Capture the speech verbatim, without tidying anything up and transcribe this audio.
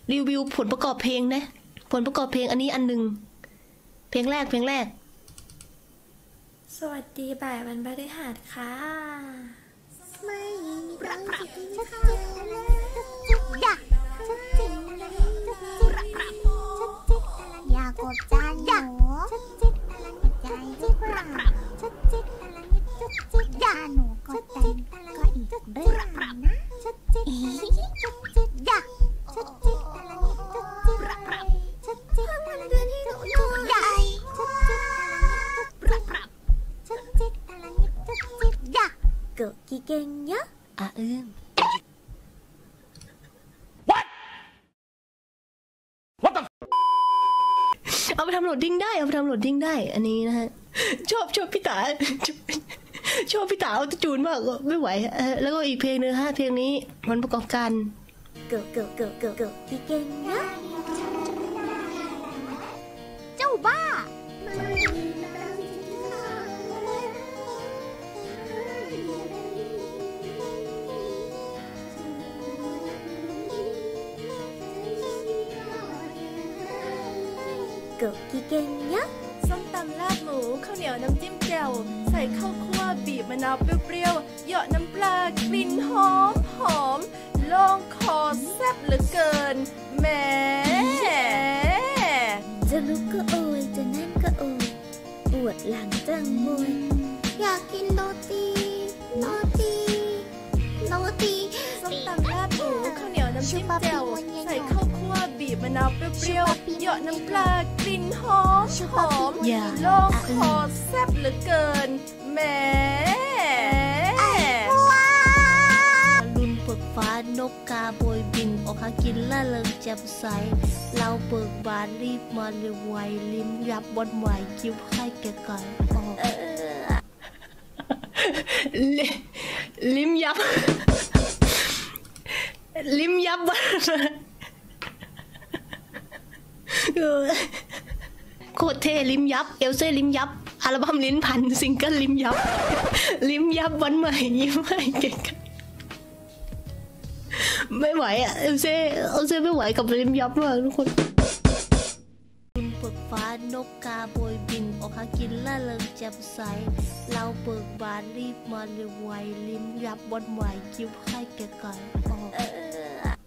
รีวิวผลประกอบเพลงนะผลประกอบเพลงอันนี้อันหนึ่งเพลงแรกเพลงแรกสวัสดีบ่ายวันพฤหัสค่ะไม่ปรับปรับชัดเจนอยากชัดเจนปรับปรับชัดเจนอยากกดจานหนูชัดเจนใจปรับปรับชัดเจนชัดเจนอยากหนูกดใจก็อีกเรื่องนะชัดเจนชัดเจนอยากชัดเจนปรับปรับชัดเจนเดือนที่หนูอยู่ใหญ่ชัดเจนปรับปรับชัดเจนอะไรนิดชัดเจนอยากเกิดกี่เก่งเยอะอ่ะเอื้ม What What the เอาไปทำโหลดดิ้งได้เอาไปทำโหลดดิ้งได้อันนี้นะฮะชอบชอบพี่ตาชอบพี่ตาเอาจูนมากไม่ไหวแล้วก็อีกเพลงนึงฮะเพลงนี้ผลประกอบการเกิดเกิดเกิดเกิดเกิดกี่เก่งเยอะเจ้าบ้าเกิดกี่เก่งเยอะส้มตำลาบหมูข้าวเหนียวน้ำจิ้มแจ่วใส่ข้าวคั่วบีบมะนาวเปรี้ยวๆเหยาะน้ำปลากลิ่นหอมหอมลงคอแซ่บเหลือเกินแหมจะลุกก็โอยจะนั่งก็โอยปวดหลังจังมวยอยากกินโรตีโรตีโรตีส้มตำลาบหมูข้าวเหนียวน้ำจิ้มแจ่วใส่ข้าวคั่วบีบมะนาวเปรี้ยวๆเหยาะน้ำปลากลิ่นหอมหอมลงคอแซ่บเหลือเกินแหมลุนเปิกฟ้านกกาโบยบินออกหากินล่าเริงแจ่มใสเราเปิกบานรีบมาเร็วไวลิ้มยับบนไหวคิ้วไข่แก่ไก่ลิ้มยับลิ้มยับโคตรเท่ลิ้มยับเอลเซ่ลิ้มยับอัลบั้มลิ้นพันซิงเกิลลิ้มยับลิ้มยับวันใหม่ยิ้มให้เก่งไม่ไหวอ่ะเอลเซ่เอลเซ่ไม่ไหวกับลิ้มยับมากทุกคนคุณเปิกฟ้านกกาโบยบินออกหากินล่าเริงแจ่มใสเราเปิกบานรีบมาเร็วไวลิ้มยับวันไหวคิ้วไข่แก่ไก่